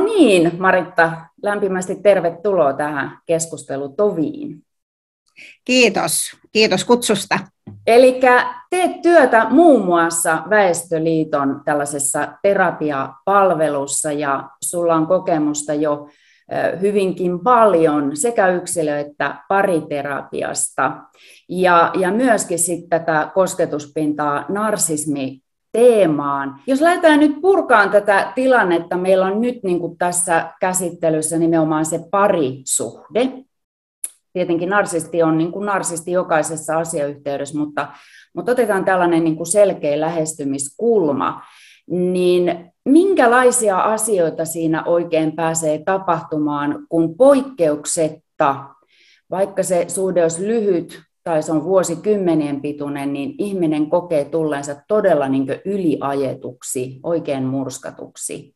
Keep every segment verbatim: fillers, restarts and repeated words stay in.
No niin, Maritta, lämpimästi tervetuloa tähän keskustelutoviin. Kiitos, kiitos kutsusta. Eli teet työtä muun muassa Väestöliiton tällaisessa terapiapalvelussa ja sulla on kokemusta jo hyvinkin paljon sekä yksilö- että pariterapiasta. Ja, ja myöskin sitten tätä kosketuspintaa narsismi teemaan. Jos lähdetään nyt purkaan tätä tilannetta, meillä on nyt niin kuin tässä käsittelyssä nimenomaan se parisuhde. Tietenkin narsisti on niin kuin narsisti jokaisessa asiayhteydessä, mutta, mutta otetaan tällainen niin kuin selkeä lähestymiskulma. Niin minkälaisia asioita siinä oikein pääsee tapahtumaan, kun poikkeuksetta, vaikka se suhde olisi lyhyt tai se on vuosikymmenien pituinen, niin ihminen kokee tulleensa todella niin kuin yliajetuksi, oikein murskatuksi?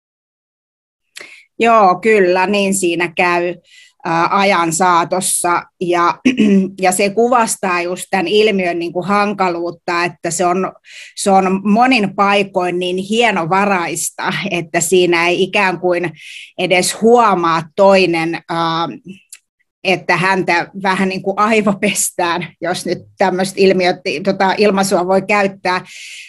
Joo, kyllä, niin siinä käy ajan saatossa, ja, ja se kuvastaa just tämän ilmiön niin kuin hankaluutta, että se on, se on monin paikoin niin hienovaraista, että siinä ei ikään kuin edes huomaa toinen, että häntä vähän niin kuin aivopestään, jos nyt tämmöistä ilmiöt, tota, ilmaisua voi käyttää,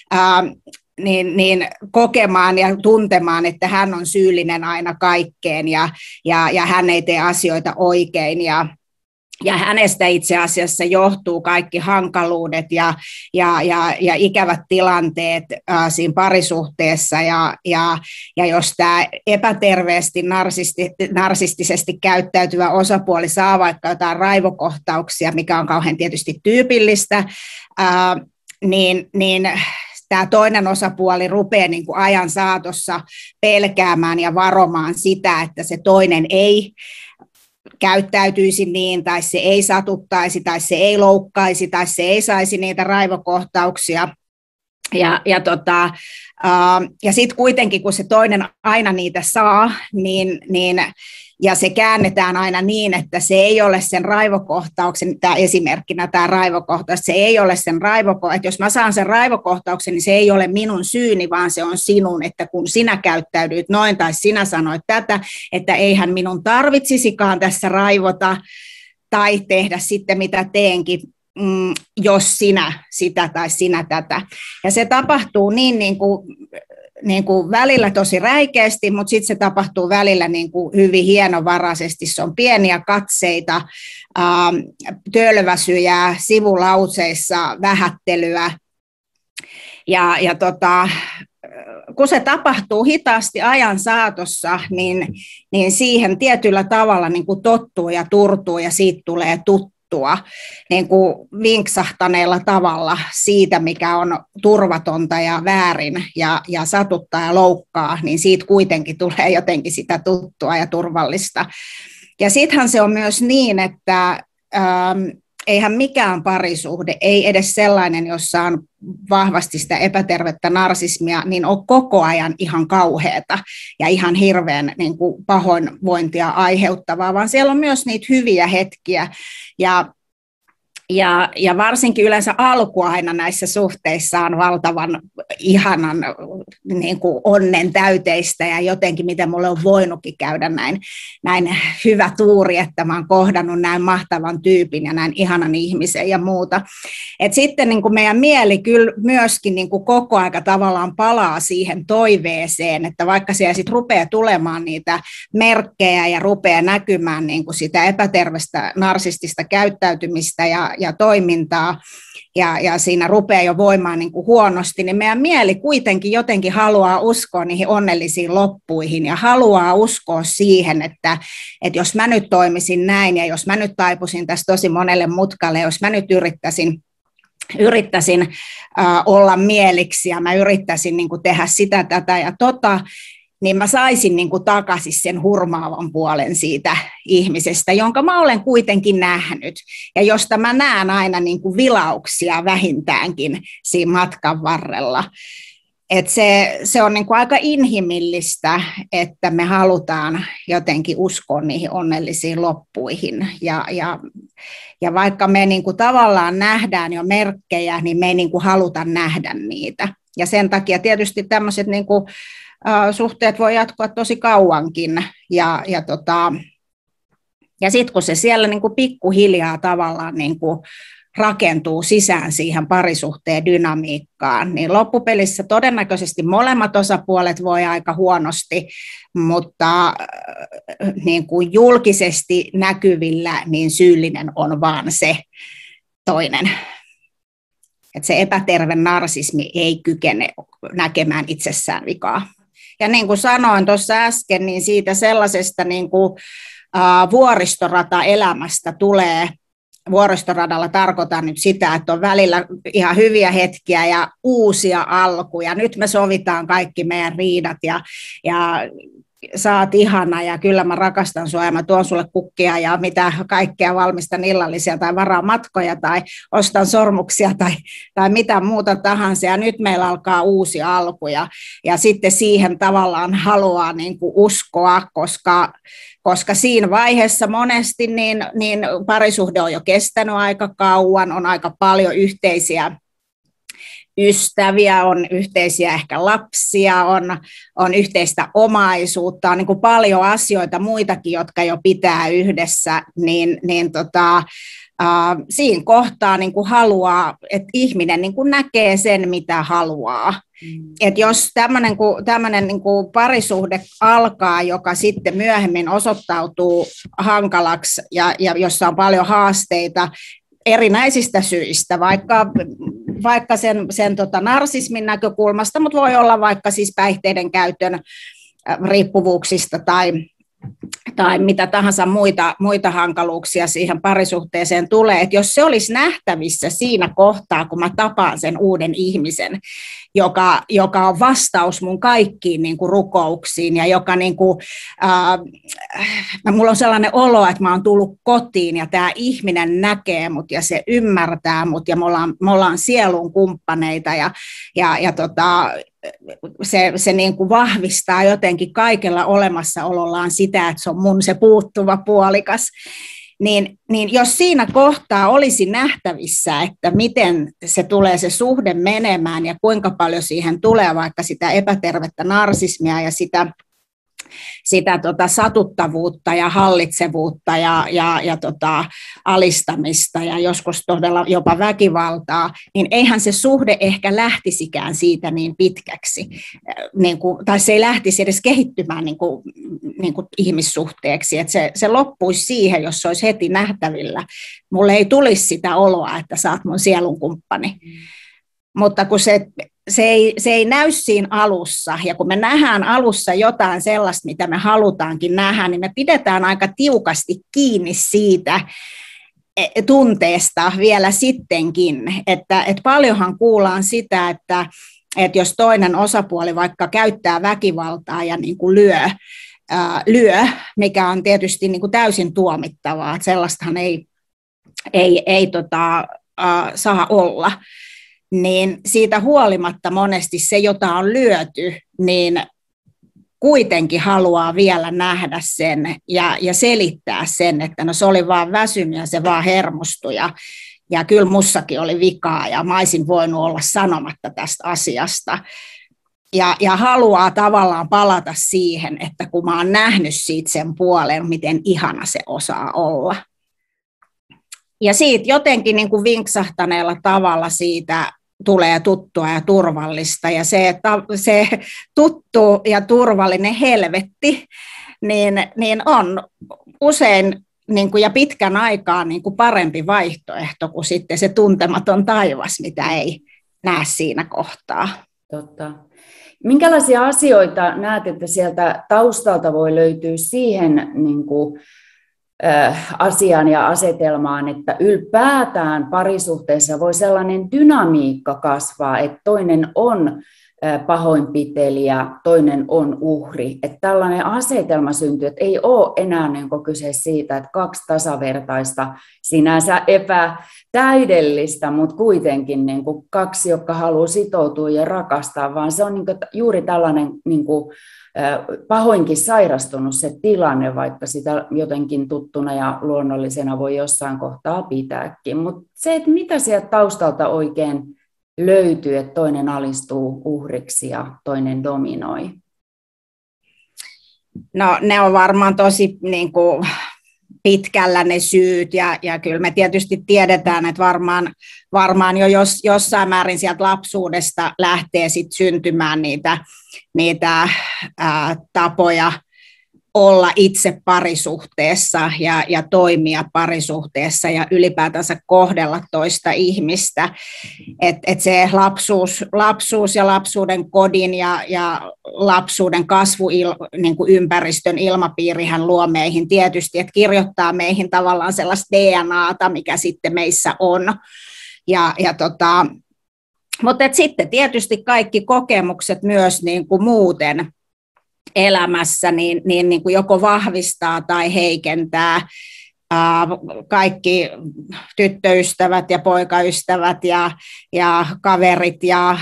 Niin, niin kokemaan ja tuntemaan, että hän on syyllinen aina kaikkeen ja, ja, ja hän ei tee asioita oikein ja, ja hänestä itse asiassa johtuu kaikki hankaluudet ja, ja, ja, ja ikävät tilanteet äh, siinä parisuhteessa ja, ja, ja jos tämä epäterveesti narsisti, narsistisesti käyttäytyvä osapuoli saa vaikka jotain raivokohtauksia, mikä on kauhean tietysti tyypillistä, äh, niin, niin tämä toinen osapuoli rupeaa niin kuin ajan saatossa pelkäämään ja varomaan sitä, että se toinen ei käyttäytyisi niin, tai se ei satuttaisi, tai se ei loukkaisi, tai se ei saisi niitä raivokohtauksia. Ja, ja, tota, uh, ja sitten kuitenkin, kun se toinen aina niitä saa, niin, niin ja se käännetään aina niin, että se ei ole sen raivokohtauksen, tämä esimerkkinä tämä raivokohtaus, se ei ole sen raivokohtauksen, että jos mä saan sen raivokohtauksen, niin se ei ole minun syyni, vaan se on sinun, että kun sinä käyttäydyit noin tai sinä sanoit tätä, että eihän minun tarvitsisikaan tässä raivota tai tehdä sitten mitä teenkin, mm, jos sinä sitä tai sinä tätä. Ja se tapahtuu niin, niin kuin niin kuin välillä tosi räikeästi, mutta sitten se tapahtuu välillä niin kuin hyvin hienovaraisesti. Se on pieniä katseita, ää, tölväsyjä, sivulauseissa vähättelyä. Ja, ja tota, kun se tapahtuu hitaasti ajan saatossa, niin, niin siihen tietyllä tavalla niin kuin tottuu ja turtuu ja siitä tulee tuttu. Niin kuin vinksahtaneella tavalla siitä, mikä on turvatonta ja väärin ja, ja satuttaa ja loukkaa, niin siitä kuitenkin tulee jotenkin sitä tuttua ja turvallista. Ja sittenhän se on myös niin, että ähm, eihän mikään parisuhde, ei edes sellainen, jossa on vahvasti sitä epätervettä narsismia, niin on koko ajan ihan kauheata ja ihan hirveän niin kuin pahoinvointia aiheuttavaa, vaan siellä on myös niitä hyviä hetkiä. Ja, ja, ja varsinkin yleensä alku aina näissä suhteissa on valtavan ihanan niin kuin onnen täyteistä ja jotenkin miten mulle on voinutkin käydä näin, näin hyvä tuuri, että mä oon kohdannut näin mahtavan tyypin ja näin ihanan ihmisen ja muuta. Et sitten niin kuin meidän mieli kyllä myöskin niin kuin koko aika tavallaan palaa siihen toiveeseen, että vaikka siellä sitten rupeaa tulemaan niitä merkkejä ja rupeaa näkymään niin kuin sitä epäterveistä narsistista käyttäytymistä ja, ja toimintaa, ja, ja siinä rupeaa jo voimaan niin kuin huonosti, niin meidän mieli kuitenkin jotenkin haluaa uskoa niihin onnellisiin loppuihin ja haluaa uskoa siihen, että, että jos mä nyt toimisin näin ja jos mä nyt taipuisin tässä tosi monelle mutkalle, jos mä nyt yrittäisin yrittäisin äh, olla mieliksi ja mä yrittäisin niin kuin tehdä sitä, tätä ja tota, niin mä saisin niin kuin takaisin sen hurmaavan puolen siitä ihmisestä, jonka mä olen kuitenkin nähnyt. Ja josta mä näen aina niin kuin vilauksia vähintäänkin siinä matkan varrella. Et se, se on niin kuin aika inhimillistä, että me halutaan jotenkin uskoa niihin onnellisiin loppuihin. Ja, ja, ja vaikka me niin kuin tavallaan nähdään jo merkkejä, niin me ei niin kuin haluta nähdä niitä. Ja sen takia tietysti tämmöiset niin kuin suhteet voi jatkua tosi kauankin. Ja, ja, tota, ja sitten kun se siellä niin kuin pikkuhiljaa tavallaan niin kuin rakentuu sisään siihen parisuhteen dynamiikkaan, niin loppupelissä todennäköisesti molemmat osapuolet voi aika huonosti, mutta niin kuin julkisesti näkyvillä niin syyllinen on vaan se toinen. Että se epäterve narsismi ei kykene näkemään itsessään vikaa. Ja niin kuin sanoin tuossa äsken, niin siitä sellaisesta niin kuin, uh, vuoristorata-elämästä tulee, vuoristoradalla tarkoitan nyt sitä, että on välillä ihan hyviä hetkiä ja uusia alkuja. Nyt me sovitaan kaikki meidän riidat ja, ja sä oot ihana ja kyllä mä rakastan sua ja mä tuon sulle kukkia ja mitä kaikkea valmistan illallisia tai varaan matkoja tai ostan sormuksia tai, tai mitä muuta tahansa. Ja nyt meillä alkaa uusi alku ja, ja sitten siihen tavallaan haluaa niin kuin uskoa, koska, koska siinä vaiheessa monesti niin, niin parisuhde on jo kestänyt aika kauan, on aika paljon yhteisiä ystäviä, on yhteisiä ehkä lapsia, on, on yhteistä omaisuutta, on niin kuin paljon asioita muitakin, jotka jo pitää yhdessä, niin, niin tota, äh, siinä kohtaa niin kuin haluaa, että ihminen niin kuin näkee sen, mitä haluaa. Mm. Et jos tämmöinen tämmöinen niin kuin parisuhde alkaa, joka sitten myöhemmin osoittautuu hankalaksi ja, ja jossa on paljon haasteita erinäisistä syistä, vaikka vaikka sen, sen tota narsismin näkökulmasta, mutta voi olla vaikka siis päihteiden käytön riippuvuuksista tai, tai mitä tahansa muita, muita hankaluuksia siihen parisuhteeseen tulee. Et jos se olisi nähtävissä siinä kohtaa, kun mä tapaan sen uuden ihmisen, joka, joka on vastaus mun kaikkiin niin kuin rukouksiin ja joka niin kuin, äh, mulla on sellainen olo, että mä oon tullut kotiin ja tämä ihminen näkee mut ja se ymmärtää mut ja me ollaan, me ollaan sielun kumppaneita ja, ja, ja tota, se, se niin kuin vahvistaa jotenkin kaikella olemassaolollaan sitä, että se on mun se puuttuva puolikas. Niin, niin jos siinä kohtaa olisi nähtävissä, että miten se tulee se suhde menemään ja kuinka paljon siihen tulee vaikka sitä epätervettä narsismia ja sitä, sitä tota satuttavuutta ja hallitsevuutta ja, ja, ja tota alistamista ja joskus todella jopa väkivaltaa, niin eihän se suhde ehkä lähtisikään siitä niin pitkäksi, niin kuin, tai se ei lähtisi edes kehittymään niin kuin, niin kuin ihmissuhteeksi, että se, se loppuisi siihen, jos se olisi heti nähtävillä. Mulle ei tulisi sitä oloa, että sä oot mun sielunkumppani. Mm. Mutta kun se, se, ei, se ei näy siinä alussa, ja kun me nähdään alussa jotain sellaista, mitä me halutaankin nähdä, niin me pidetään aika tiukasti kiinni siitä tunteesta vielä sittenkin. Että, että paljonhan kuullaan sitä, että, että jos toinen osapuoli vaikka käyttää väkivaltaa ja niin kuin lyö, ää, lyö, mikä on tietysti niin kuin täysin tuomittavaa, että sellaistahan ei, ei, ei tota, ää, saa olla, niin siitä huolimatta monesti se, jota on lyöty, niin kuitenkin haluaa vielä nähdä sen ja, ja selittää sen, että no se oli vaan väsynyt ja se vaan hermostui ja, ja kyllä mussakin oli vikaa ja mä olisin voinut olla sanomatta tästä asiasta. Ja, ja haluaa tavallaan palata siihen, että kun mä oon nähnyt siitä sen puolen, miten ihana se osaa olla. Ja siitä jotenkin niin kuin vinksahtaneella tavalla siitä tulee tuttua ja turvallista. Ja se, että se tuttu ja turvallinen helvetti niin, niin on usein niin kuin, ja pitkän aikaa niin kuin parempi vaihtoehto kuin sitten se tuntematon taivas, mitä ei näe siinä kohtaa. Totta. Minkälaisia asioita näet, että sieltä taustalta voi löytyä siihen niin kuin, äh, asiaan ja asetelmaan, että ylipäätään parisuhteessa voi sellainen dynamiikka kasvaa, että toinen on äh, pahoinpitelijä, toinen on uhri. Että tällainen asetelma syntyy, että ei ole enää niin kuin kyse siitä, että kaksi tasavertaista, sinänsä epätäydellistä, mutta kuitenkin niin kuin kaksi, jotka haluaa sitoutua ja rakastaa, vaan se on niin kuin juuri tällainen niin kuin pahoinkin sairastunut se tilanne, vaikka sitä jotenkin tuttuna ja luonnollisena voi jossain kohtaa pitääkin. Mutta se, että mitä sieltä taustalta oikein löytyy, että toinen alistuu uhriksi ja toinen dominoi. No ne on varmaan tosi niin kuin pitkällä ne syyt, ja, ja kyllä me tietysti tiedetään, että varmaan, varmaan jo jos, jossain määrin sieltä lapsuudesta lähtee sit syntymään niitä, niitä ää, tapoja olla itse parisuhteessa ja, ja toimia parisuhteessa ja ylipäätänsä kohdella toista ihmistä. Et, et se lapsuus, lapsuus ja lapsuuden kodin ja, ja lapsuuden kasvuympäristön il, ilmapiirihän luo meihin tietysti, että kirjoittaa meihin tavallaan sellaista D N A:ta, mikä sitten meissä on. Ja, ja tota, mutta sitten tietysti kaikki kokemukset myös niin kuin muuten elämässä niin, niin, niin kuin joko vahvistaa tai heikentää. Ää, kaikki tyttöystävät ja poikaystävät ja, ja kaverit ja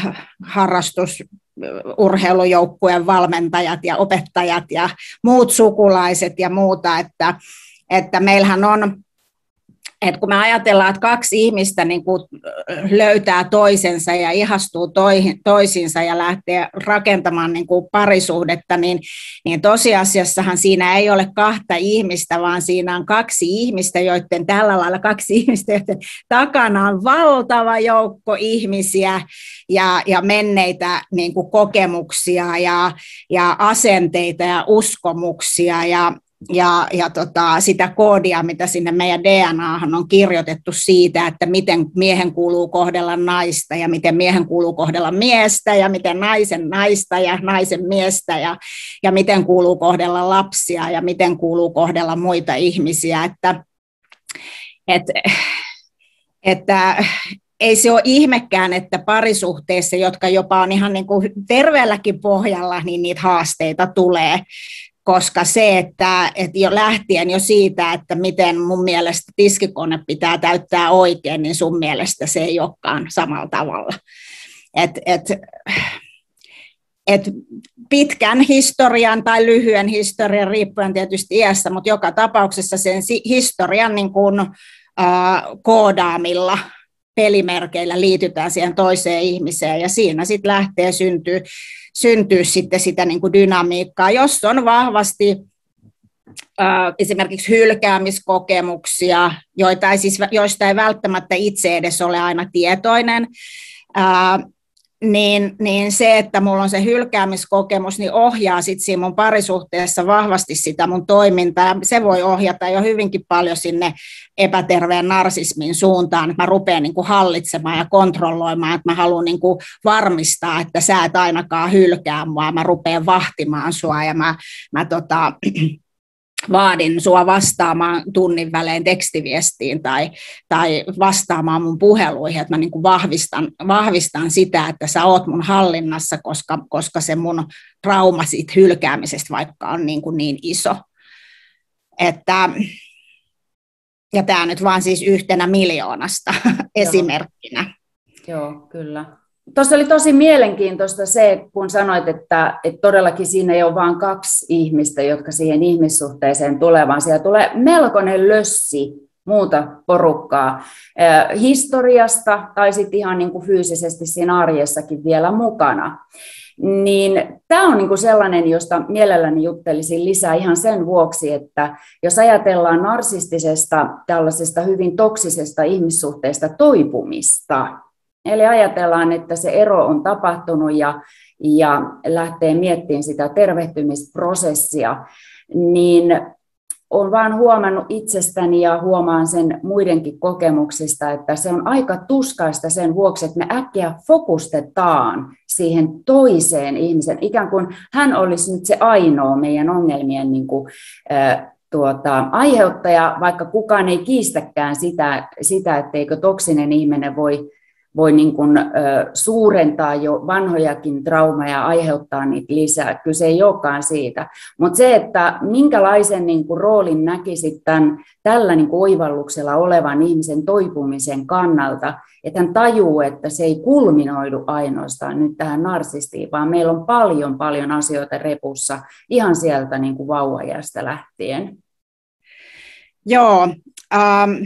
harrastusurheilujoukkueen valmentajat ja opettajat ja muut sukulaiset ja muuta, että, että meillähän on, että kun me ajatellaan, että kaksi ihmistä niin kuin löytää toisensa ja ihastuu toisiinsa ja lähtee rakentamaan niin kuin parisuhdetta, niin, niin tosiasiassahan siinä ei ole kahta ihmistä, vaan siinä on kaksi ihmistä, joiden tällä lailla kaksi ihmistä, joiden takana on valtava joukko ihmisiä ja, ja menneitä niin kuin kokemuksia ja, ja asenteita ja uskomuksia ja Ja, ja tota, sitä koodia, mitä sinne meidän D N A:han on kirjoitettu siitä, että miten miehen kuuluu kohdella naista ja miten miehen kuuluu kohdella miestä ja miten naisen naista ja naisen miestä ja, ja miten kuuluu kohdella lapsia ja miten kuuluu kohdella muita ihmisiä. Että, et, että ei se ole ihmekään, että parisuhteissa, jotka jopa on ihan niin kuin terveelläkin pohjalla, niin niitä haasteita tulee. Koska se, että, että jo lähtien jo siitä, että miten mun mielestä tiskikone pitää täyttää oikein, niin sun mielestä se ei olekaan samalla tavalla. Et, et, et pitkän historian tai lyhyen historian, riippuen tietysti iässä, mutta joka tapauksessa sen historian niin kuin, äh, koodaamilla pelimerkeillä liitytään siihen toiseen ihmiseen, ja siinä sitten lähtee syntyy syntyy sitten sitä niin kuin dynamiikkaa, jos on vahvasti äh, esimerkiksi hylkäämiskokemuksia, joita ei siis, joista ei välttämättä itse edes ole aina tietoinen, äh, niin, niin se, että mulla on se hylkäämiskokemus, niin ohjaa sitten siinä mun parisuhteessa vahvasti sitä mun toimintaa. Se voi ohjata jo hyvinkin paljon sinne epäterveen narsismin suuntaan, että mä rupean niin kuin hallitsemaan ja kontrolloimaan, että mä haluan niin kuin varmistaa, että sä et ainakaan hylkää mua, mä rupean vahtimaan sua ja mä, mä tota, vaadin sua vastaamaan tunnin välein tekstiviestiin tai, tai vastaamaan mun puheluihin, että mä niin kuin vahvistan, vahvistan sitä, että sä oot mun hallinnassa, koska, koska se mun trauma siitä hylkäämisestä vaikka on niin, kuin niin iso. Että, ja tämä nyt vaan siis yhtenä miljoonasta esimerkkinä. Joo, kyllä. Tuossa oli tosi mielenkiintoista se, kun sanoit, että, että todellakin siinä ei ole vain kaksi ihmistä, jotka siihen ihmissuhteeseen tulee, vaan siellä tulee melkoinen lössi muuta porukkaa eh, historiasta tai sitten ihan niin kuin fyysisesti siinä arjessakin vielä mukana. Niin tämä on niin kuin sellainen, josta mielelläni juttelisin lisää ihan sen vuoksi, että jos ajatellaan narsistisesta, tällaisesta hyvin toksisesta ihmissuhteesta toipumista, eli ajatellaan, että se ero on tapahtunut ja, ja lähtee miettimään sitä tervehtymisprosessia, niin olen vaan huomannut itsestäni ja huomaan sen muidenkin kokemuksista, että se on aika tuskaista sen vuoksi, että me äkkiä fokustetaan siihen toiseen ihmisen, ikään kuin hän olisi nyt se ainoa meidän ongelmien niin kuin, äh, tuota, aiheuttaja, vaikka kukaan ei kiistäkään sitä, sitä etteikö toksinen ihminen voi voi niin kuin, ö, suurentaa jo vanhojakin traumaa ja aiheuttaa niitä lisää. Kyse ei olekaan siitä. Mutta se, että minkälaisen niin kuin, roolin näkisit tämän, tällä niin kuin, oivalluksella olevan ihmisen toipumisen kannalta, että hän tajuu, että se ei kulminoidu ainoastaan nyt tähän narsistiin, vaan meillä on paljon, paljon asioita repussa ihan sieltä niin kuin vauvajästä lähtien. Joo, um...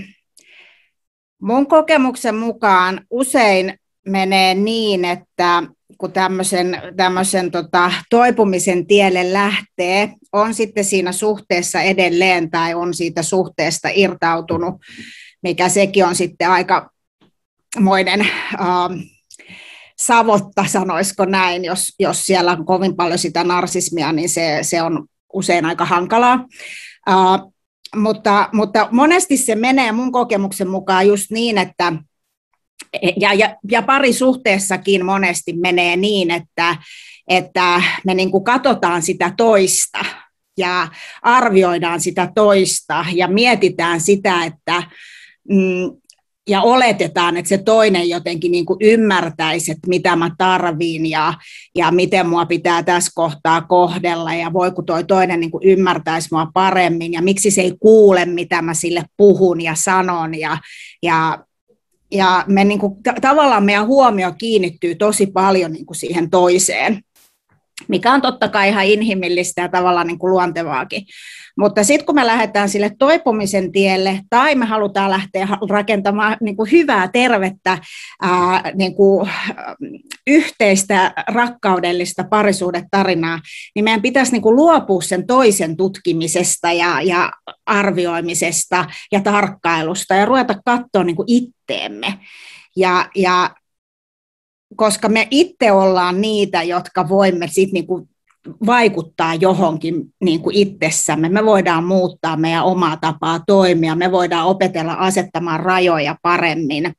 mun kokemuksen mukaan usein menee niin, että kun tämmöisen, tämmöisen tota, toipumisen tielle lähtee, on sitten siinä suhteessa edelleen tai on siitä suhteesta irtautunut, mikä sekin on sitten aikamoinen äh, savotta, sanoisiko näin, jos, jos siellä on kovin paljon sitä narsismia, niin se, se on usein aika hankalaa. Uh, mutta, mutta monesti se menee mun kokemuksen mukaan just niin, että ja, ja, ja parisuhteessakin monesti menee niin, että, että me niin kuin katsotaan sitä toista ja arvioidaan sitä toista ja mietitään sitä, että mm, ja oletetaan, että se toinen jotenkin niin kuin ymmärtäisi, että mitä mä tarviin ja, ja miten mua pitää tässä kohtaa kohdella ja voi kun toi toinen niin kuin ymmärtäisi mua paremmin ja miksi se ei kuule, mitä mä sille puhun ja sanon ja, ja, ja me niin kuin, tavallaan meidän huomio kiinnittyy tosi paljon niin kuin siihen toiseen, mikä on totta kai ihan inhimillistä ja tavallaan niin kuin luontevaakin. Mutta sitten kun me lähdetään sille toipumisen tielle tai me halutaan lähteä rakentamaan niin kuin hyvää, tervettä, ää, niin kuin, yhteistä, rakkaudellista parisuhdetarinaa, niin meidän pitäisi niin kuin luopua sen toisen tutkimisesta ja, ja arvioimisesta ja tarkkailusta ja ruveta katsoa niin kuin itteemme. Ja, ja koska me itse ollaan niitä, jotka voimme sitten niinku vaikuttaa johonkin niinku itsessämme. Me voidaan muuttaa meidän omaa tapaa toimia, me voidaan opetella asettamaan rajoja paremmin.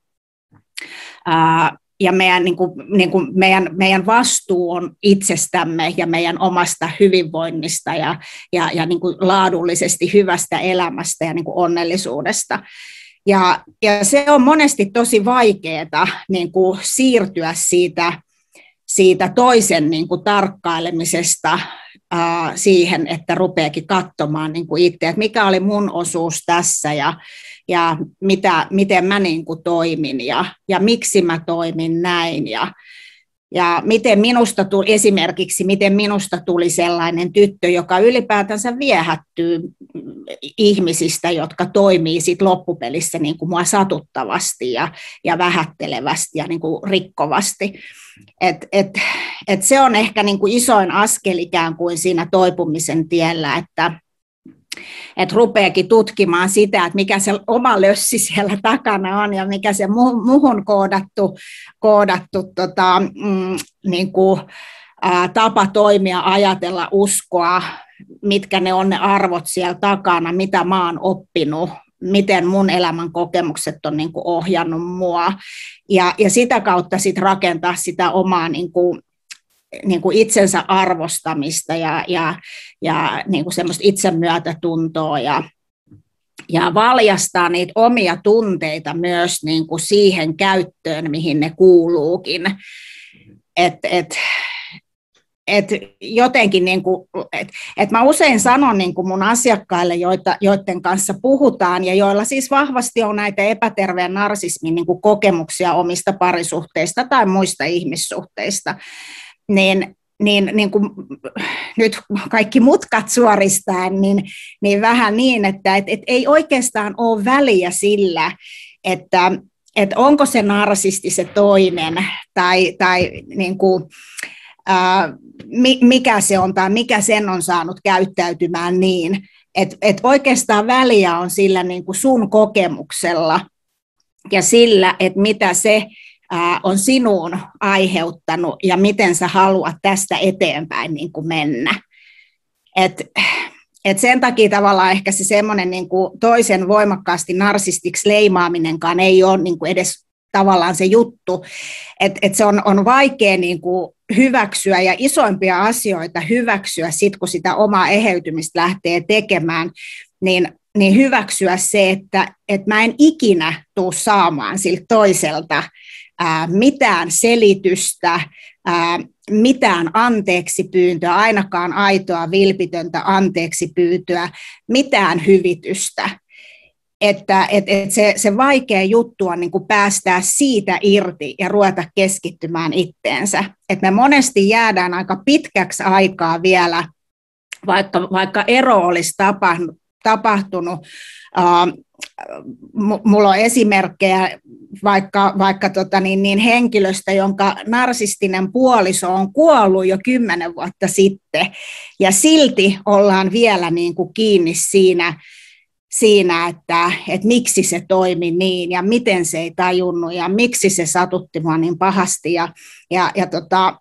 Ää, ja meidän, niinku, niinku meidän, meidän vastuu on itsestämme ja meidän omasta hyvinvoinnista ja, ja, ja niinku laadullisesti hyvästä elämästä ja niinku onnellisuudesta. Ja, ja se on monesti tosi vaikeaa niin kuin siirtyä siitä, siitä toisen niin kuin tarkkailemisesta ää, siihen, että rupeakin katsomaan niin kuin itse, että mikä oli mun osuus tässä ja, ja mitä, miten mä niin kuin toimin ja, ja miksi mä toimin näin. Ja, Ja miten minusta tuli, esimerkiksi, miten minusta tuli sellainen tyttö, joka ylipäätänsä viehättyy ihmisistä, jotka toimii sit loppupelissä niin kuin mua satuttavasti ja, ja vähättelevästi ja niin kuin rikkovasti. Et, et, et se on ehkä niin kuin isoin askel ikään kuin siinä toipumisen tiellä, että että rupeakin tutkimaan sitä, että mikä se oma lössi siellä takana on ja mikä se muhun koodattu, koodattu tota, mm, niin kuin, ä, tapa toimia, ajatella, uskoa, mitkä ne on ne arvot siellä takana, mitä mä oon oppinut, miten mun elämän kokemukset on niin kuin ohjannut mua ja, ja sitä kautta sit rakentaa sitä omaa niin kuin, niin kuin itsensä arvostamista ja, ja, ja niin kuin semmoista itsemyötätuntoa ja, ja valjastaa niitä omia tunteita myös niin kuin siihen käyttöön, mihin ne kuuluukin. Et, et, et jotenkin, niin kuin, et, et mä usein sanon niin kuin mun asiakkaille, joita, joiden kanssa puhutaan ja joilla siis vahvasti on näitä epäterveen narsismin niin kuin kokemuksia omista parisuhteista tai muista ihmissuhteista, niin, niin, niin kuin nyt kaikki mutkat suoristaen, niin, niin vähän niin, että et, et ei oikeastaan ole väliä sillä, että et onko se narsisti se toinen, tai, tai niin kuin, ää, mikä se on, tai mikä sen on saanut käyttäytymään niin, että et oikeastaan väliä on sillä niin kuin sun kokemuksella, ja sillä, että mitä se on sinuun aiheuttanut ja miten sä haluat tästä eteenpäin niin kuin mennä. Et, et sen takia tavallaan ehkä se semmoinen niin kuin toisen voimakkaasti narsistiksi leimaaminenkaan ei ole niin kuin edes tavallaan se juttu, että et se on, on vaikea niin kuin hyväksyä ja isoimpia asioita hyväksyä sit, kun sitä omaa eheytymistä lähtee tekemään, niin niin hyväksyä se, että, että mä en ikinä tule saamaan siltä toiselta ää, mitään selitystä, ää, mitään anteeksi pyyntöä, ainakaan aitoa, vilpitöntä anteeksi pyyntöä, mitään hyvitystä. Että et, et se, se vaikea juttu on niin kuin päästää siitä irti ja ruveta keskittymään itteensä. Et me monesti jäädään aika pitkäksi aikaa vielä, vaikka, vaikka ero olisi tapahtunut, tapahtunut. Mulla on esimerkkejä vaikka, vaikka tota niin, niin henkilöstä, jonka narsistinen puoliso on kuollut jo kymmenen vuotta sitten, ja silti ollaan vielä niin kuin kiinni siinä, siinä että, että miksi se toimi niin, ja miten se ei tajunnut, ja miksi se satutti mua niin pahasti, ja, ja, ja tota,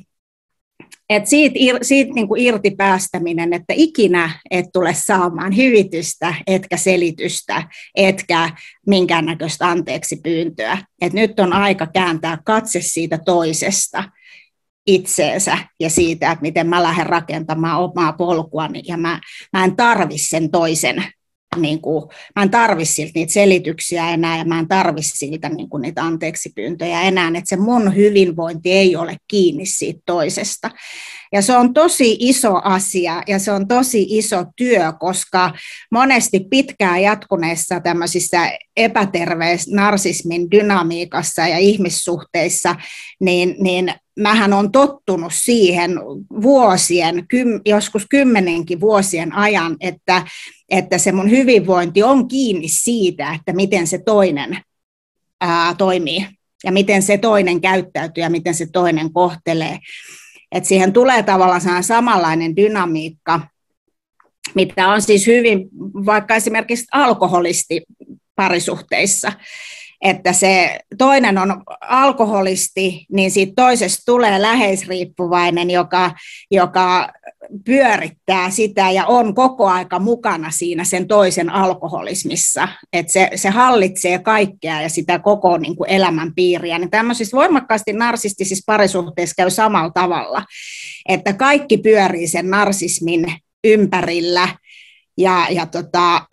et siitä, siitä niin kuin irti päästäminen, että ikinä et tule saamaan hyvitystä, etkä selitystä, etkä minkäännäköistä anteeksi pyyntöä. Et nyt on aika kääntää katse siitä toisesta itseensä ja siitä, että miten mä lähden rakentamaan omaa polkuani, ja mä, mä en tarvi sen toisen. Niin kuin, mä en tarvitse siltä niitä selityksiä enää, ja mä en tarvitse siltä niin kuin niitä anteeksipyyntöjä enää, että se mun hyvinvointi ei ole kiinni siitä toisesta. Ja se on tosi iso asia, ja se on tosi iso työ, koska monesti pitkään jatkuneissa tämmöisissä epäterveessä narsismin dynamiikassa ja ihmissuhteissa, niin, niin mähän on tottunut siihen vuosien, joskus kymmenenkin vuosien ajan, että, että se mun hyvinvointi on kiinni siitä, että miten se toinen ää, toimii ja miten se toinen käyttäytyy ja miten se toinen kohtelee. Että siihen tulee tavallaan samanlainen dynamiikka, mitä on siis hyvin vaikka esimerkiksi alkoholisti parisuhteissa. Että se toinen on alkoholisti, niin siitä toisesta tulee läheisriippuvainen, joka, joka pyörittää sitä ja on koko aika mukana siinä sen toisen alkoholismissa. Että se, se hallitsee kaikkea ja sitä koko niin kuin elämänpiiriä. Niin tämmöisissä voimakkaasti narsistisissa parisuhteissa käy samalla tavalla, että kaikki pyörii sen narsismin ympärillä ja, ja tota...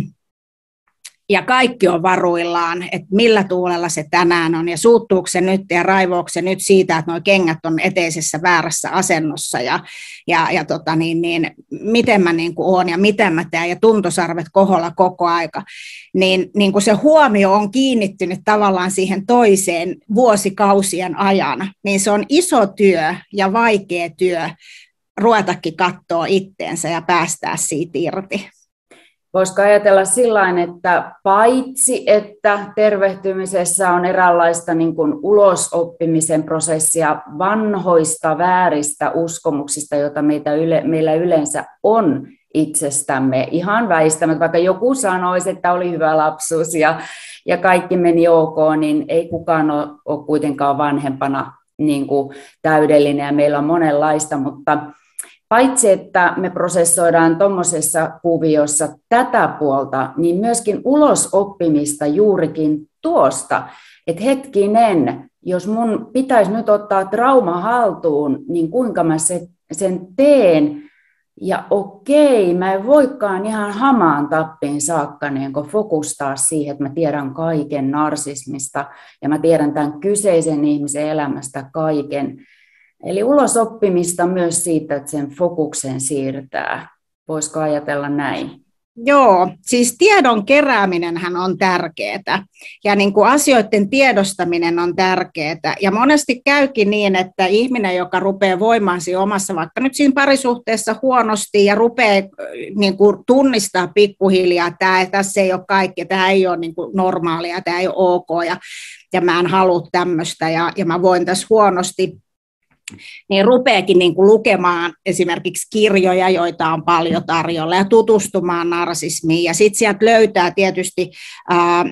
Ja kaikki on varuillaan, että millä tuulella se tänään on, ja suuttuuko se nyt ja raivoako se nyt siitä, että nuo kengät on eteisessä väärässä asennossa, ja, ja, ja tota niin, niin, miten mä niin kuin oon ja miten mä teen, ja tuntosarvet koholla koko aika. Niin, niin kuin se huomio on kiinnittynyt tavallaan siihen toiseen vuosikausien ajan, niin se on iso työ ja vaikea työ ruvetakin katsoa itteensä ja päästää siitä irti. Voisiko ajatella sillain, että paitsi että tervehtymisessä on eräänlaista niin kuin ulosoppimisen prosessia vanhoista vääristä uskomuksista, joita meitä yle, meillä yleensä on itsestämme ihan väistämättä, vaikka joku sanoisi, että oli hyvä lapsuus ja, ja kaikki meni ok, niin ei kukaan ole, ole kuitenkaan vanhempana niin kuin täydellinen, ja meillä on monenlaista, mutta paitsi että me prosessoidaan tuommoisessa kuviossa tätä puolta, niin myöskin ulosoppimista juurikin tuosta, että hetkinen, jos mun pitäisi nyt ottaa trauma haltuun, niin kuinka mä sen teen, ja okei, mä en voikaan ihan hamaan tappiin saakka niin kun fokustaa siihen, että mä tiedän kaiken narsismista, ja mä tiedän tämän kyseisen ihmisen elämästä kaiken. Eli ulosoppimista myös siitä, että sen fokuksen siirtää. Voisiko ajatella näin? Joo, siis tiedon kerääminenhän on tärkeää, ja niin kuin asioiden tiedostaminen on tärkeää, ja monesti käykin niin, että ihminen, joka rupeaa voimaan siinä omassa, vaikka nyt siinä parisuhteessa huonosti, ja rupeaa niin kuin tunnistaa pikkuhiljaa, että tämä, tässä ei ole kaikki, tämä ei ole niin kuin normaalia, tämä ei ole ok, ja, ja mä en halua tämmöistä, ja, ja mä voin tässä huonosti, niin rupeakin niin kuin lukemaan esimerkiksi kirjoja, joita on paljon tarjolla, ja tutustumaan narsismiin. Ja sitten sieltä löytää tietysti ää,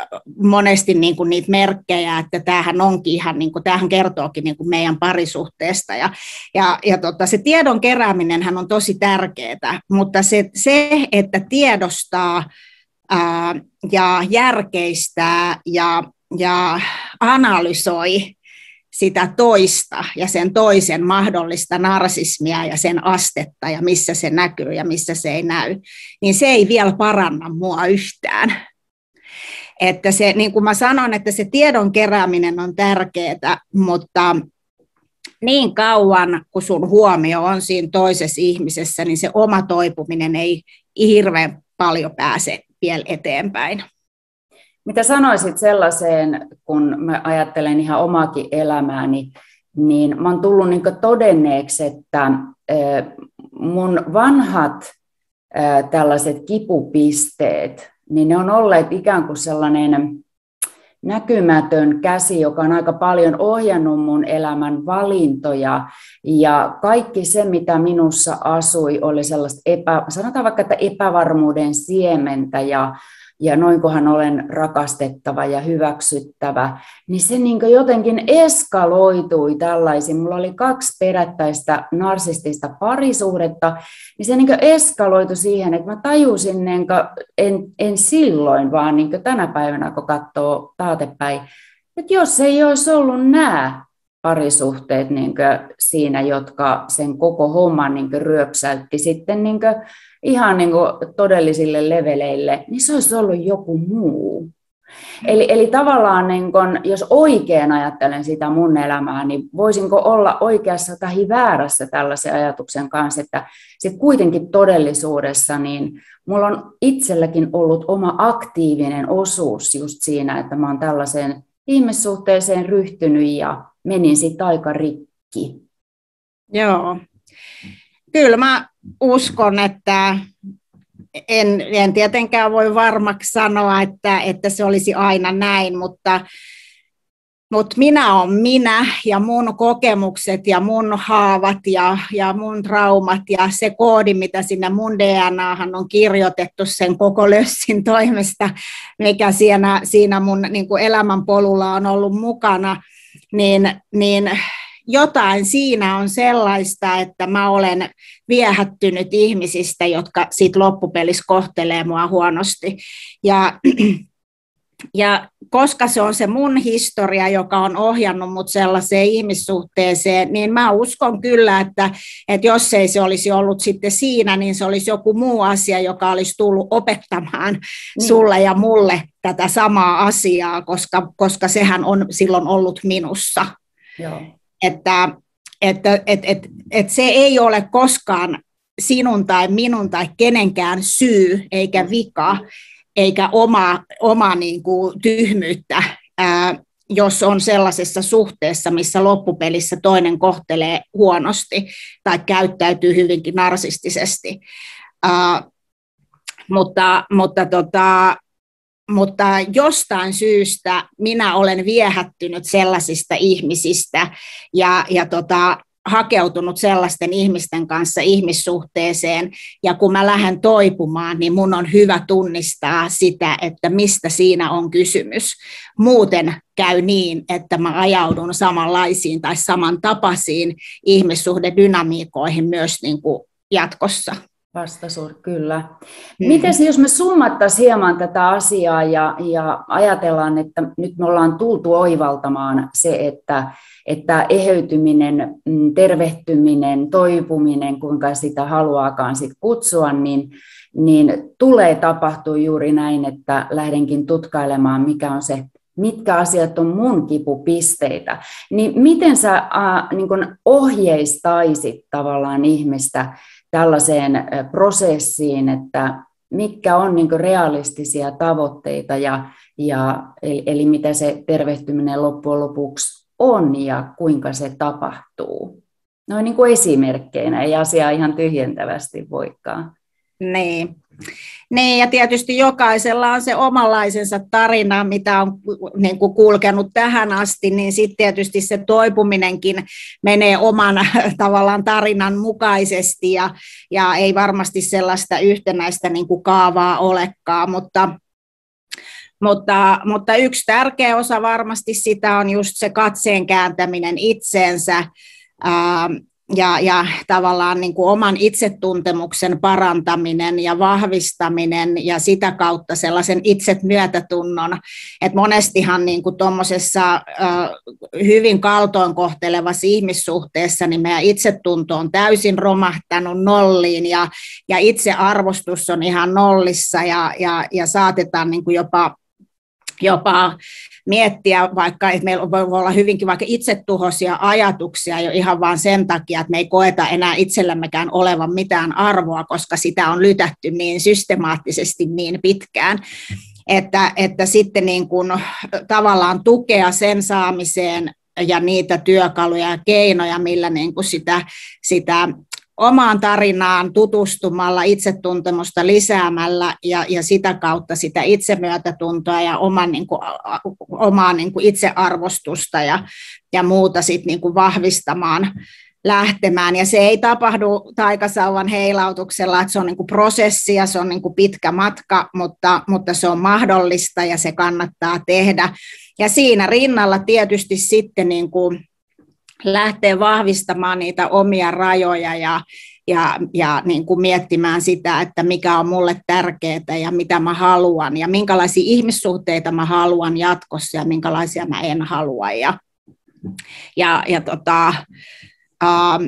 monesti niin kuin niitä merkkejä, että tämähän onkin ihan, niin kuin, tämähän kertookin niin kuin meidän parisuhteesta. Ja, ja, ja tota, se tiedon kerääminenhän on tosi tärkeää, mutta se, se että tiedostaa ää, ja järkeistää ja, ja analysoi sitä toista ja sen toisen mahdollista narsismia ja sen astetta ja missä se näkyy ja missä se ei näy, niin se ei vielä paranna mua yhtään. Että se, niin kuin mä sanon, että se tiedon kerääminen on tärkeää, mutta niin kauan kun sun huomio on siinä toisessa ihmisessä, niin se oma toipuminen ei hirveän paljon pääse vielä eteenpäin. Mitä sanoisit sellaiseen, kun mä ajattelen ihan omaakin elämääni, niin mä oon tullut niin todenneeksi, että mun vanhat ää, tällaiset kipupisteet, niin ne on olleet ikään kuin sellainen näkymätön käsi, joka on aika paljon ohjannut mun elämän valintoja, ja kaikki se, mitä minussa asui, oli sellaista, epä, sanotaan vaikka, että epävarmuuden siementä, ja, ja noinkohan olen rakastettava ja hyväksyttävä, niin se niin kuin jotenkin eskaloitui tällaisiin. Mulla oli kaksi perättäistä narsistista parisuhdetta, niin se niin kuin eskaloitui siihen, että mä tajusin, niin kuin, en, en silloin, vaan niin kuin tänä päivänä, kun katsoo taaksepäin, että jos ei olisi ollut nämä parisuhteet niin kuin siinä, jotka sen koko homman niin kuin ryöpsäytti sitten niin kuin ihan niin kuin todellisille leveleille, niin se olisi ollut joku muu. Eli, eli tavallaan, niin kun, jos oikein ajattelen sitä mun elämää, niin voisinko olla oikeassa tai väärässä tällaisen ajatuksen kanssa, että se kuitenkin todellisuudessa, niin mulla on itselläkin ollut oma aktiivinen osuus just siinä, että mä oon tällaiseen ihmissuhteeseen ryhtynyt ja menin sitten aika rikki. Joo. Kyllä mä uskon, että en, en tietenkään voi varmaksi sanoa, että, että se olisi aina näin, mutta, mutta minä olen minä ja mun kokemukset ja mun haavat ja, ja mun traumat ja se koodi, mitä sinne mun D N A:han on kirjoitettu sen koko lössin toimesta, mikä siinä, siinä mun niin kuin elämänpolulla on ollut mukana, niin, niin jotain siinä on sellaista, että mä olen viehättynyt ihmisistä, jotka sit loppupelissä kohtelee mua huonosti. Ja, ja koska se on se mun historia, joka on ohjannut mut sellaiseen ihmissuhteeseen, niin mä uskon kyllä, että, että jos ei se olisi ollut sitten siinä, niin se olisi joku muu asia, joka olisi tullut opettamaan niin sulle ja mulle tätä samaa asiaa, koska, koska sehän on silloin ollut minussa. Joo. Että, että et, et, et se ei ole koskaan sinun tai minun tai kenenkään syy eikä vika eikä oma, oma niin kuin tyhmyyttä, ää, jos on sellaisessa suhteessa, missä loppupelissä toinen kohtelee huonosti tai käyttäytyy hyvinkin narsistisesti. Ää, mutta, mutta tota, Mutta jostain syystä minä olen viehättynyt sellaisista ihmisistä ja, ja tota, hakeutunut sellaisten ihmisten kanssa ihmissuhteeseen. Ja kun mä lähden toipumaan, niin mun on hyvä tunnistaa sitä, että mistä siinä on kysymys. Muuten käy niin, että mä ajaudun samanlaisiin tai samantapaisiin ihmissuhdedynamiikoihin myös niin kuin jatkossa. Vastasuur, kyllä. Mites jos me summattaisiin hieman tätä asiaa ja, ja ajatellaan, että nyt me ollaan tultu oivaltamaan se, että, että eheytyminen, tervehtyminen, toipuminen, kuinka sitä haluaakaan sit kutsua, niin, niin tulee tapahtua juuri näin, että lähdenkin tutkailemaan, mikä on se, mitkä asiat on mun kipupisteitä. Niin miten sä äh, niin kun ohjeistaisit tavallaan ihmistä tällaiseen prosessiin, että mitkä on niin kuin realistisia tavoitteita ja, ja eli, eli mitä se tervehtyminen loppujen lopuksi on ja kuinka se tapahtuu. Noin niin kuin esimerkkeinä, ei asiaa ihan tyhjentävästi voikaan. Niin. Niin, ja tietysti jokaisella on se omanlaisensa tarina, mitä on niin kuin kulkenut tähän asti, niin sitten tietysti se toipuminenkin menee oman tavallaan tarinan mukaisesti, ja, ja ei varmasti sellaista yhtenäistä niin kuin kaavaa olekaan, mutta, mutta, mutta yksi tärkeä osa varmasti sitä on just se katseen kääntäminen itseensä, ää, Ja, ja tavallaan niin kuin oman itsetuntemuksen parantaminen ja vahvistaminen ja sitä kautta sellaisen itsemyötätunnon, että monestihan niin kuin tuommoisessa äh, hyvin kaltoinkohtelevassa ihmissuhteessa niin meidän itsetunto on täysin romahtanut nolliin ja, ja itsearvostus on ihan nollissa ja, ja, ja saatetaan niin kuin jopa jopa miettiä vaikka, että meillä voi olla hyvinkin vaikka itsetuhoisia ajatuksia jo ihan vaan sen takia, että me ei koeta enää itsellämmekään olevan mitään arvoa, koska sitä on lytätty niin systemaattisesti niin pitkään, että, että sitten niin kuin tavallaan tukea sen saamiseen ja niitä työkaluja ja keinoja, millä niin kuin sitä, sitä omaan tarinaan tutustumalla, itsetuntemusta lisäämällä ja, ja sitä kautta sitä itsemyötätuntoa ja oman, niin kuin, omaa niin kuin itsearvostusta ja, ja muuta sit, niin kuin vahvistamaan lähtemään. Ja se ei tapahdu taikasauvan heilautuksella, että se on niin kuin prosessi ja se on niin kuin pitkä matka, mutta, mutta se on mahdollista ja se kannattaa tehdä. Ja siinä rinnalla tietysti sitten niin kuin lähtee vahvistamaan niitä omia rajoja ja, ja, ja niin kuin miettimään sitä, että mikä on mulle tärkeää ja mitä mä haluan ja minkälaisia ihmissuhteita mä haluan jatkossa ja minkälaisia mä en halua. Ja, ja, ja, tota, ähm,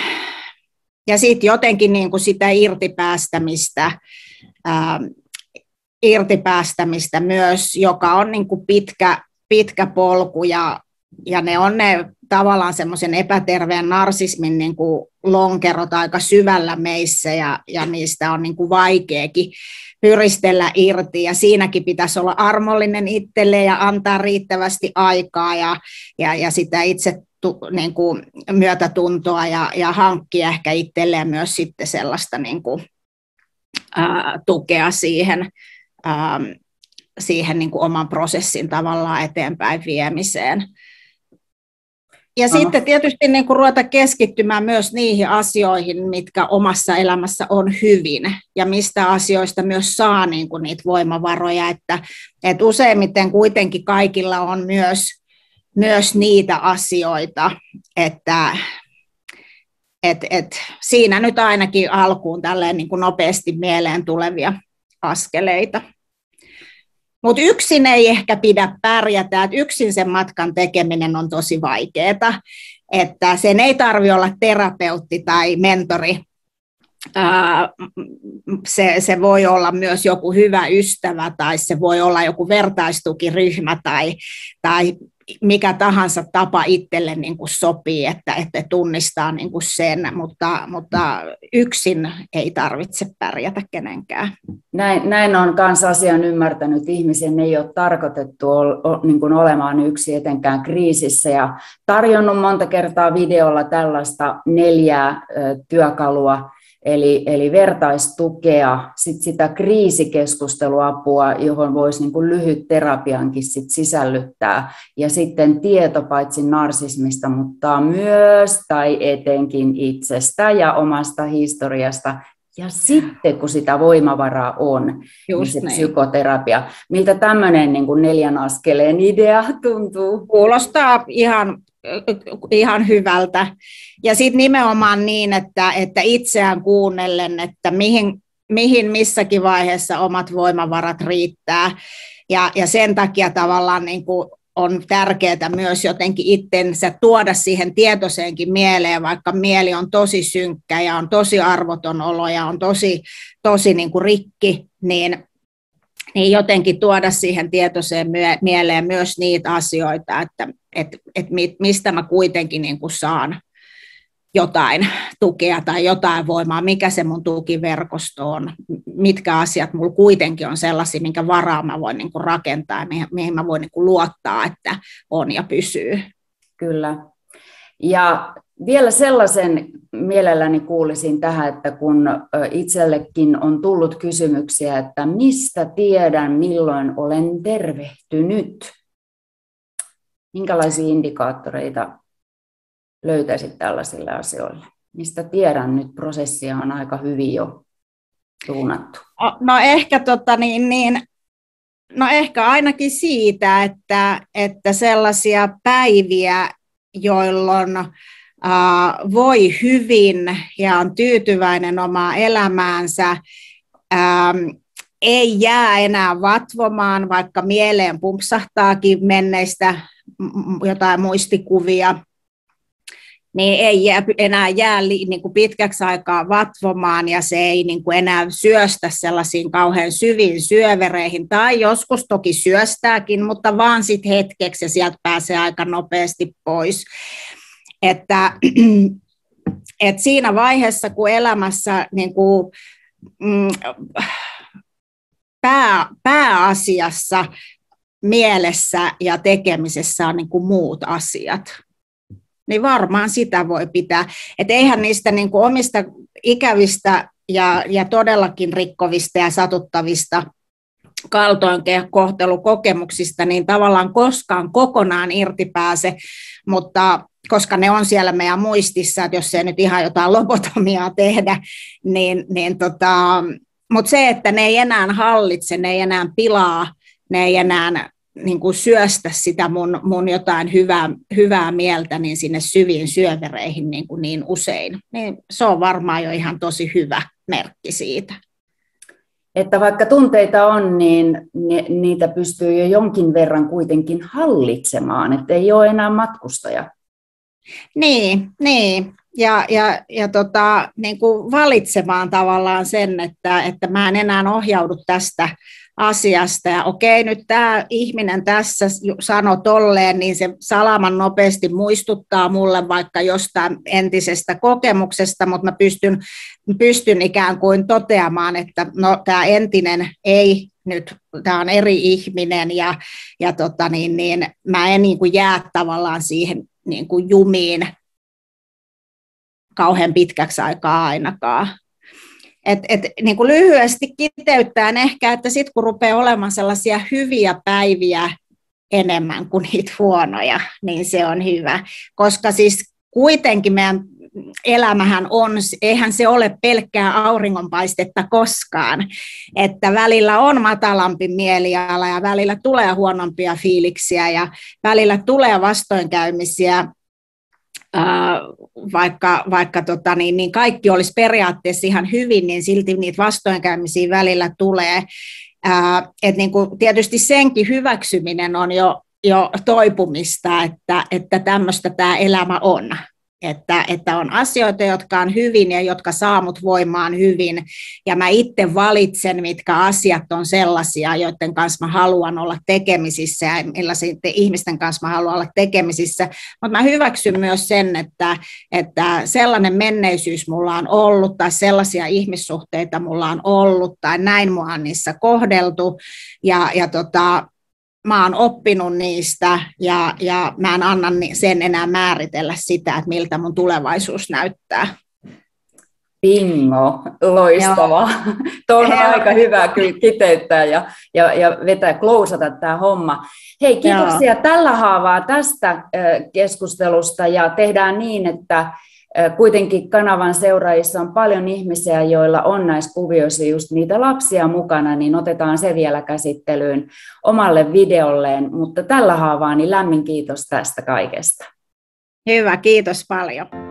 ja sitten jotenkin niin kuin sitä irtipäästämistä, ähm, irtipäästämistä myös, joka on niin kuin pitkä, pitkä polku ja, ja ne on ne tavallaan semmoisen epäterveen narsismin niin kuin lonkerot aika syvällä meissä ja, ja niistä on niin kuin vaikeakin pyristellä irti ja siinäkin pitäisi olla armollinen itselle ja antaa riittävästi aikaa ja, ja, ja sitä itse tu, niin kuin myötätuntoa ja, ja hankkia ehkä itselleen myös sitten sellaista niin kuin, ää, tukea siihen, ää, siihen niin kuin oman prosessin tavallaan eteenpäin viemiseen. Ja no. Sitten tietysti niin kuin ruveta keskittymään myös niihin asioihin, mitkä omassa elämässä on hyvin ja mistä asioista myös saa niin kuin niitä voimavaroja, että, että useimmiten kuitenkin kaikilla on myös, myös niitä asioita, että et, et siinä nyt ainakin alkuun tälleen niin kuin nopeasti mieleen tulevia askeleita. Mutta yksin ei ehkä pidä pärjätä, että yksin sen matkan tekeminen on tosi vaikeaa, että sen ei tarvitse olla terapeutti tai mentori, se, se voi olla myös joku hyvä ystävä tai se voi olla joku vertaistukiryhmä tai, tai mikä tahansa tapa itselle niin kuin sopii, että, että tunnistaa niin kuin sen, mutta, mutta yksin ei tarvitse pärjätä kenenkään. Näin, näin on myös asian ymmärtänyt. Ihmisen ei ole tarkoitettu ol, niin kuin olemaan yksi etenkään kriisissä ja tarjonnut monta kertaa videolla tällaista neljää ö, työkalua, Eli, eli vertaistukea, sit sitä kriisikeskusteluapua, johon voisi niin kuin lyhyt terapiankin sit sisällyttää, ja sitten tieto paitsi narsismista, mutta myös tai etenkin itsestä ja omasta historiasta. Ja sitten kun sitä voimavaraa on, Just niin se niin. psykoterapia. Miltä tämmöinen niin kuin neljän askeleen idea tuntuu? Kuulostaa ihan, ihan hyvältä. Ja sitten nimenomaan niin, että, että itseään kuunnellen, että mihin, mihin missäkin vaiheessa omat voimavarat riittää. Ja, ja sen takia tavallaan niin kuin on tärkeää myös jotenkin itsensä tuoda siihen tietoiseenkin mieleen, vaikka mieli on tosi synkkä ja on tosi arvoton olo ja on tosi, tosi niin kuin rikki, niin, niin jotenkin tuoda siihen tietoiseen mieleen myös niitä asioita, että et, et mistä mä kuitenkin niin kuin saan jotain tukea tai jotain voimaa, mikä se mun tukiverkosto on, mitkä asiat mulla kuitenkin on sellaisia, minkä varaa mä voin niin kuin rakentaa ja mihin, mihin mä voin niin kuin luottaa, että on ja pysyy. Kyllä. Ja vielä sellaisen mielelläni kuulisin tähän, että kun itsellekin on tullut kysymyksiä, että mistä tiedän, milloin olen tervehtynyt? Minkälaisia indikaattoreita löytäisit tällaisille asioille? Mistä tiedän, nyt prosessia on aika hyvin jo suunnattu? No ehkä, tota, niin, niin, no ehkä ainakin siitä, että, että sellaisia päiviä, jolloin äh, voi hyvin ja on tyytyväinen omaan elämäänsä, ähm, ei jää enää vatvomaan, vaikka mieleen pumpsahtaakin menneistä jotain muistikuvia, niin ei jää, enää jää niin kuin pitkäksi aikaa vatvomaan ja se ei niin kuin enää syöstä sellaisiin kauhean syviin syövereihin, tai joskus toki syöstääkin, mutta vaan sitten hetkeksi ja sieltä pääsee aika nopeasti pois. Että, et siinä vaiheessa, kun elämässä niin kuin, mm, pää, pääasiassa mielessä ja tekemisessä on niin kuin muut asiat, niin varmaan sitä voi pitää. Et eihän niistä niin kuin omista ikävistä ja, ja todellakin rikkovista ja satuttavista kaltoinkohtelukokemuksista niin tavallaan koskaan kokonaan irti pääse, mutta koska ne on siellä meidän muistissa, että jos ei nyt ihan jotain lobotomiaa tehdä, niin, niin tota, mutta se, että ne ei enää hallitse, ne ei enää pilaa, ne ei enää niin kuin syöstä sitä mun, mun jotain hyvää, hyvää mieltä niin sinne syviin syövereihin niin, kuin niin usein, niin se on varmaan jo ihan tosi hyvä merkki siitä. Että vaikka tunteita on, niin niitä pystyy jo jonkin verran kuitenkin hallitsemaan, että ei ole enää matkustaja. Niin, niin. Ja, ja, ja tota, niin kuin valitsemaan tavallaan sen, että, että mä en enää ohjaudu tästä asiasta. Ja okei, nyt tämä ihminen tässä sanoi tolleen, niin se salaman nopeasti muistuttaa mulle vaikka jostain entisestä kokemuksesta, mutta mä pystyn, pystyn ikään kuin toteamaan, että no tämä entinen ei nyt, tämä on eri ihminen ja, ja tota niin, niin, mä en niin kuin jää tavallaan siihen niin kuin jumiin kauhean pitkäksi aikaa ainakaan. Et, et, niin kuin lyhyesti kiteyttäen ehkä, että sitten kun rupeaa olemaan sellaisia hyviä päiviä enemmän kuin niitä huonoja, niin se on hyvä. Koska siis kuitenkin meidän elämähän on, eihän se ole pelkkää auringonpaistetta koskaan. Että välillä on matalampi mieliala ja välillä tulee huonompia fiiliksiä ja välillä tulee vastoinkäymisiä. Vaikka, vaikka tota, niin, niin kaikki olisi periaatteessa ihan hyvin, niin silti niitä vastoinkäymisiä välillä tulee. Ää, et niin kuin tietysti senkin hyväksyminen on jo, jo toipumista, että, että tämmöistä tämä elämä on. Että, että on asioita, jotka on hyvin ja jotka saa mut voimaan hyvin. Ja mä itse valitsen, mitkä asiat on sellaisia, joiden kanssa mä haluan olla tekemisissä ja millaisten ihmisten kanssa mä haluan olla tekemisissä. Mutta mä hyväksyn myös sen, että, että sellainen menneisyys mulla on ollut tai sellaisia ihmissuhteita mulla on ollut tai näin mua on niissä kohdeltu. Ja, ja tota, mä oon oppinut niistä ja, ja mä en anna sen enää määritellä sitä, että miltä mun tulevaisuus näyttää. Bingo, loistavaa. Tuo on aika hyvä kyllä kiteyttää ja, ja, ja vetää, klousata tämä homma. Hei, kiitoksia Joo. tällä haavaa tästä keskustelusta ja tehdään niin, että kuitenkin kanavan seuraajissa on paljon ihmisiä, joilla on näissä kuvioissa just niitä lapsia mukana, niin otetaan se vielä käsittelyyn omalle videolleen, mutta tällä haavaa niin lämmin kiitos tästä kaikesta. Hyvä, kiitos paljon.